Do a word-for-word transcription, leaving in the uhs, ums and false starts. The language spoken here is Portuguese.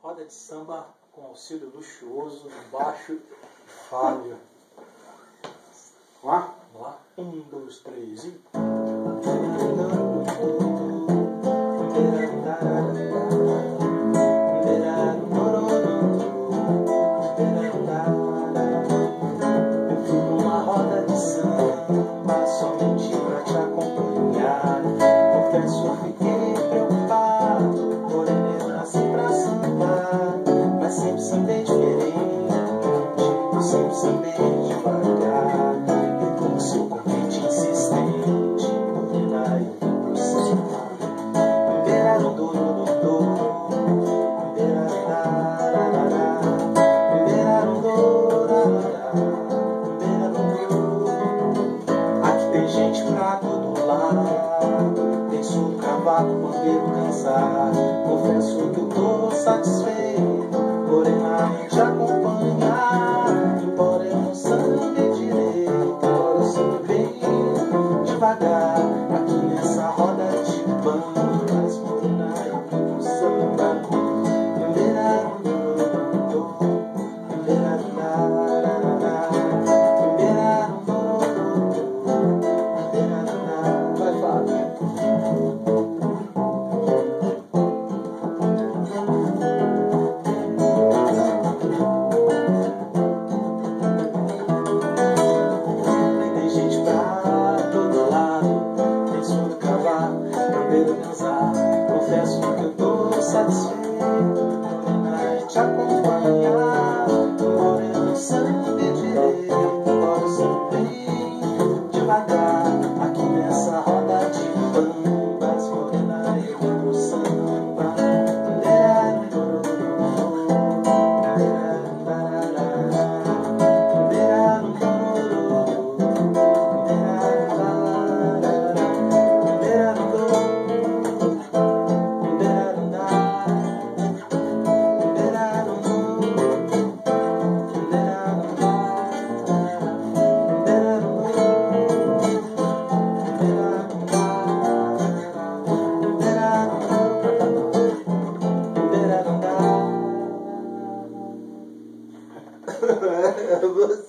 roda de samba com auxílio luxuoso no baixo e falho. Vamos lá? Vamos lá? Um, dois, três e... Eu fui numa roda de samba somente pra te acompanhar. Confesso, eu fiquei preocupado, porém eu nasci pra sambar. Mas sempre sambei diferente, eu sempre sambei devagar. E com seu convite insistente, menina, eu vim pro samba. Veraram do do do, verarararará, veraram do rarará, veraram do. Aqui tem gente pra todo lado, tem surdo, cavaco, pandeiro, cansar. Confesso que eu tô satisfeito, porém na mente acompanhar. Embora eu não sambe direito, embora eu sempre bem devagar. Aqui nessa roda de bandas, morena, eu vim pro samba. Veraram do do, veraram da, veraram do do, veraram da. Vai, Fábio. Tem gente pra todo lado, tem surdo, cavaco, cabelo, dançar. Confesso que eu tô satisfeito, porém te acompanhar. Embora eu não sambe direito, embora eu sempre bem devagar. Aqui nessa roda de bambas, morena, eu vim pro samba. Veraram do do, veraram darará, veraram do do, veraram darará, veraram do, veraram da, veraram do, veraram da, veraram do, veraram da, veraram da.